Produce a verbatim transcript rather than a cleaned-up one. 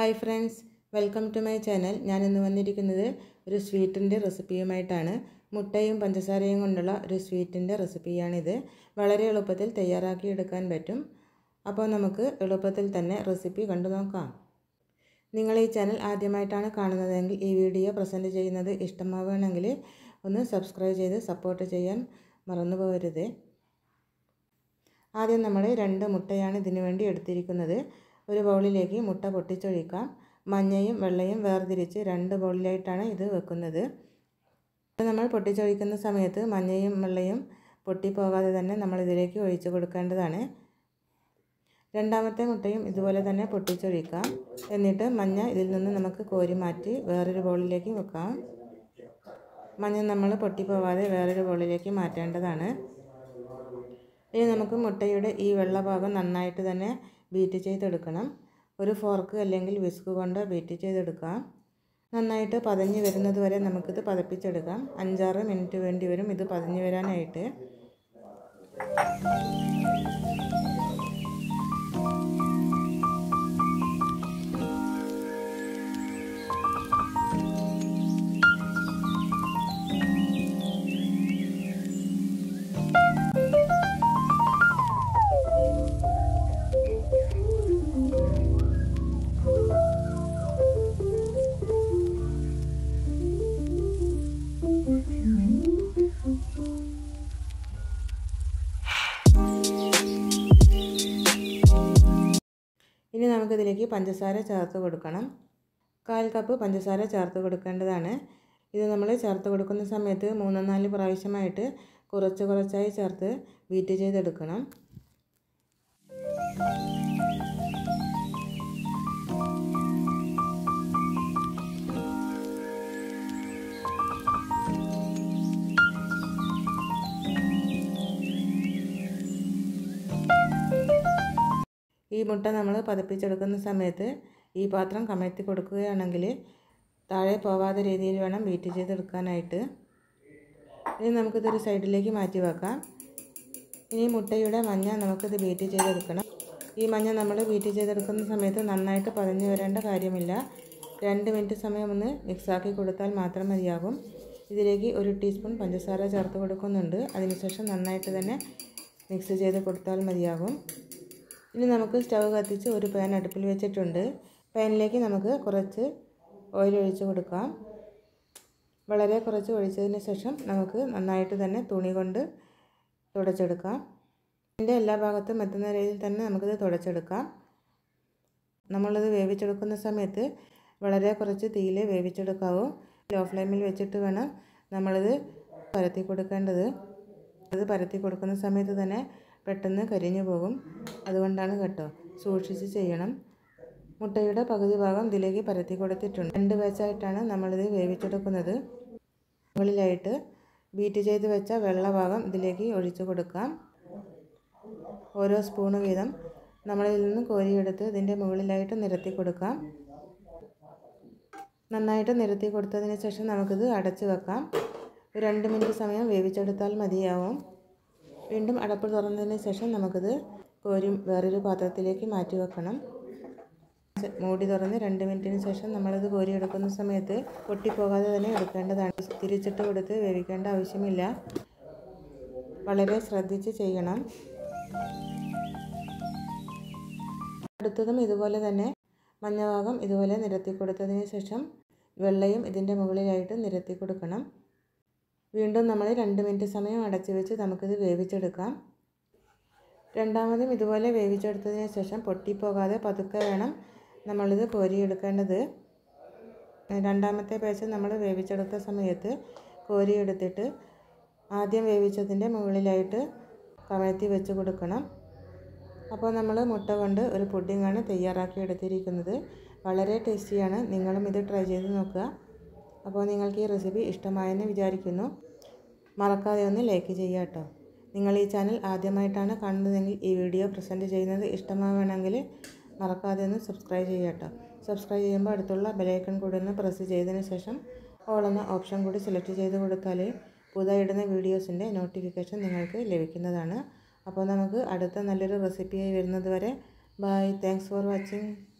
Hi friends, welcome to my channel. ഞാനിന്ന് വന്നിരിക്കുന്നത് ഒരു സ്വീറ്റിൻ്റെ റെസിപ്പിയുമായിട്ടാണ്. മുട്ടയും പഞ്ചസാരയും കൊണ്ടുള്ള ഒരു സ്വീറ്റിൻ്റെ റെസിപ്പിയാണിത്. വളരെ എളുപ്പത്തിൽ തയ്യാറാക്കി എടുക്കാൻ പറ്റും. അപ്പോൾ നമുക്ക് എളുപ്പത്തിൽ തന്നെ റെസിപ്പി കണ്ടു നോക്കാം. നിങ്ങൾ ഈ ചാനൽ ആദ്യമായിട്ടാണ് കാണുന്നതെങ്കിൽ ഈ വീഡിയോ പ്രസൻറ്റ് ചെയ്യുന്നത് ഇഷ്ടമാവുകയാണെങ്കിൽ ഒന്ന് സബ്സ്ക്രൈബ് ചെയ്ത് സപ്പോർട്ട് ചെയ്യാൻ മറന്നു പോകരുത്. ആദ്യം നമ്മൾ രണ്ട് മുട്ടയാണ് ഇതിനു വേണ്ടി എടുത്തിരിക്കുന്നത്. ഒരു ബൗളിലേക്ക് മുട്ട പൊട്ടിച്ചൊഴിക്കാം. മഞ്ഞയും വെള്ളയും വേർതിരിച്ച് രണ്ട് ബൗളിലായിട്ടാണ് ഇത് വെക്കുന്നത്. നമ്മൾ പൊട്ടിച്ചൊഴിക്കുന്ന സമയത്ത് മഞ്ഞയും വെള്ളയും പൊട്ടിപ്പോകാതെ തന്നെ നമ്മൾ ഇതിലേക്ക് ഒഴിച്ചു കൊടുക്കേണ്ടതാണ്. രണ്ടാമത്തെ മുട്ടയും ഇതുപോലെ തന്നെ പൊട്ടിച്ചൊഴിക്കാം. എന്നിട്ട് മഞ്ഞ ഇതിൽ നിന്ന് നമുക്ക് കോരി മാറ്റി വേറൊരു ബൗളിലേക്ക് വെക്കാം. മഞ്ഞ നമ്മൾ പൊട്ടിപ്പോകാതെ വേറൊരു ബൗളിലേക്ക് മാറ്റേണ്ടതാണ്. ഇനി നമുക്ക് മുട്ടയുടെ ഈ വെള്ള ഭാഗം നന്നായിട്ട് തന്നെ ബീറ്റ് ചെയ്തെടുക്കണം. ഒരു ഫോർക്ക് അല്ലെങ്കിൽ വിസ്ക് കൊണ്ട് ബീറ്റ് ചെയ്തെടുക്കാം. നന്നായിട്ട് പതഞ്ഞ് വരുന്നത് വരെ നമുക്കിത് പതപ്പിച്ചെടുക്കാം. അഞ്ചാറ് മിനിറ്റ് വേണ്ടി വരും ഇത് പതഞ്ഞ് വരാനായിട്ട്. ഇനി നമുക്കിതിലേക്ക് പഞ്ചസാര ചേർത്ത് കൊടുക്കണം. കാൽ കപ്പ് പഞ്ചസാര ചേർത്ത് കൊടുക്കേണ്ടതാണ്. ഇത് നമ്മൾ ചേർത്ത് കൊടുക്കുന്ന സമയത്ത് മൂന്ന് നാല് പ്രാവശ്യമായിട്ട് കുറച്ച് കുറച്ചായി ചേർത്ത് ബീറ്റ് ചെയ്തെടുക്കണം. ഈ മുട്ട നമ്മൾ പതപ്പിച്ചെടുക്കുന്ന സമയത്ത് ഈ പാത്രം കമഴ്ത്തി കൊടുക്കുകയാണെങ്കിൽ താഴെ പോകാത്ത രീതിയിൽ വേണം ബീറ്റ് ചെയ്തെടുക്കാനായിട്ട്. ഇനി നമുക്കിതൊരു സൈഡിലേക്ക് മാറ്റി വെക്കാം. ഇനി മുട്ടയുടെ മഞ്ഞ നമുക്കിത് ബീറ്റ് ചെയ്തെടുക്കണം. ഈ മഞ്ഞ നമ്മൾ ബീറ്റ് ചെയ്തെടുക്കുന്ന സമയത്ത് നന്നായിട്ട് പതഞ്ഞു വരേണ്ട കാര്യമില്ല. രണ്ട് മിനിറ്റ് സമയം ഒന്ന് മിക്സാക്കി കൊടുത്താൽ മാത്രം മതിയാകും. ഇതിലേക്ക് ഒരു ടീസ്പൂൺ പഞ്ചസാര ചേർത്ത് കൊടുക്കുന്നുണ്ട്. അതിനുശേഷം നന്നായിട്ട് തന്നെ മിക്സ് ചെയ്ത് കൊടുത്താൽ മതിയാകും. ഇനി നമുക്ക് സ്റ്റവ് കത്തിച്ച് ഒരു പാൻ അടുപ്പിൽ വെച്ചിട്ടുണ്ട്. പാനിലേക്ക് നമുക്ക് കുറച്ച് ഓയിൽ ഒഴിച്ച് കൊടുക്കാം. വളരെ കുറച്ച് ഒഴിച്ചതിന് ശേഷം നമുക്ക് നന്നായിട്ട് തന്നെ തുണി കൊണ്ട് തുടച്ചെടുക്കാം. ഇതിൻ്റെ എല്ലാ ഭാഗത്തും എത്തുന്ന രീതിയിൽ തന്നെ നമുക്കിത് തുടച്ചെടുക്കാം. നമ്മളിത് വേവിച്ചെടുക്കുന്ന സമയത്ത് വളരെ കുറച്ച് തീയിൽ വേവിച്ചെടുക്കാവൂ. ലോ ഫ്ലെയിമിൽ വെച്ചിട്ട് വേണം നമ്മളിത് പരത്തി കൊടുക്കേണ്ടത്. ഇത് പരത്തി കൊടുക്കുന്ന സമയത്ത് തന്നെ പെട്ടെന്ന് കരിഞ്ഞു പോകും. അതുകൊണ്ടാണ് കേട്ടോ, സൂക്ഷിച്ച് ചെയ്യണം. മുട്ടയുടെ പകുതി ഭാഗം ഇതിലേക്ക് പരത്തി കൊടുത്തിട്ടുണ്ട്. രണ്ട് ബാച്ചായിട്ടാണ് നമ്മളിത് വേവിച്ചെടുക്കുന്നത്. മുകളിലായിട്ട് ബീറ്റ് ചെയ്ത് വെച്ച വെള്ള ഭാഗം ഇതിലേക്ക് ഒഴിച്ചു കൊടുക്കാം. ഓരോ സ്പൂണ് വീതം നമ്മളിൽ നിന്ന് കോരിയെടുത്ത് ഇതിൻ്റെ മുകളിലായിട്ട് നിരത്തി കൊടുക്കാം. നന്നായിട്ട് നിരത്തി കൊടുത്തതിന് ശേഷം നമുക്കിത് അടച്ച് വെക്കാം. രണ്ട് മിനിറ്റ് സമയം വേവിച്ചെടുത്താൽ മതിയാവും. വീണ്ടും അടപ്പ് തുറന്നതിന് ശേഷം നമുക്കിത് കോരി വേറൊരു പാത്രത്തിലേക്ക് മാറ്റി വെക്കണം. മൂടി തുറന്ന് രണ്ട് മിനിറ്റിന് ശേഷം നമ്മളിത് കോരി എടുക്കുന്ന സമയത്ത് പൊട്ടിപ്പോകാതെ തന്നെ എടുക്കേണ്ടതാണ്. തിരിച്ചിട്ട് കൊടുത്ത് വേവിക്കേണ്ട ആവശ്യമില്ല. വളരെ ശ്രദ്ധിച്ച് ചെയ്യണം. അടുത്തതും ഇതുപോലെ തന്നെ മഞ്ഞഭാഗം ഇതുപോലെ നിരത്തി കൊടുത്തതിന് ശേഷം വെള്ളയും ഇതിൻ്റെ മുകളിലായിട്ട് നിരത്തി കൊടുക്കണം. വീണ്ടും നമ്മൾ രണ്ട് മിനിറ്റ് സമയം അടച്ചു വെച്ച് നമുക്കിത് വേവിച്ചെടുക്കാം. രണ്ടാമതും ഇതുപോലെ വേവിച്ചെടുത്തതിന് ശേഷം പൊട്ടിപ്പോകാതെ പതുക്കെ വേണം നമ്മളിത് കോരിയെടുക്കേണ്ടത്. രണ്ടാമത്തെ ബാച്ച് നമ്മൾ വേവിച്ചെടുത്ത സമയത്ത് കോരിയെടുത്തിട്ട് ആദ്യം വേവിച്ചതിൻ്റെ മുകളിലായിട്ട് കമഴ്ത്തി വെച്ച് കൊടുക്കണം. അപ്പോൾ നമ്മൾ മുട്ട കൊണ്ട് ഒരു പുഡിങ്ങാണ് തയ്യാറാക്കി എടുത്തിരിക്കുന്നത്. വളരെ ടേസ്റ്റിയാണ്. നിങ്ങളും ഇത് ട്രൈ ചെയ്ത് നോക്കുക. അപ്പോൾ നിങ്ങൾക്ക് ഈ റെസിപ്പി ഇഷ്ടമായെന്ന് വിചാരിക്കുന്നു. മറക്കാതെ ഒന്ന് ലൈക്ക് ചെയ്യുക കേട്ടോ. നിങ്ങൾ ഈ ചാനൽ ആദ്യമായിട്ടാണ് കാണുന്നതെങ്കിൽ ഈ വീഡിയോ പ്രസൻറ്റ് ചെയ്യുന്നത് ഇഷ്ടമാവുകയാണെങ്കിൽ മറക്കാതെ ഒന്ന് സബ്സ്ക്രൈബ് ചെയ്യുക കേട്ടോ. സബ്സ്ക്രൈബ് ചെയ്യുമ്പോൾ അടുത്തുള്ള ബെലൈക്കൺ കൂടി ഒന്ന് പ്രസ് ചെയ്തതിന് ശേഷം ഓൾ എന്ന ഓപ്ഷൻ കൂടി സെലക്ട് ചെയ്ത് കൊടുത്താൽ പുതിയ ഇടുന്ന വീഡിയോസിൻ്റെ നോട്ടിഫിക്കേഷൻ നിങ്ങൾക്ക് ലഭിക്കുന്നതാണ്. അപ്പോൾ നമുക്ക് അടുത്ത നല്ലൊരു റെസിപ്പിയായി വരുന്നത് വരെ ബൈ. Thanks for watching.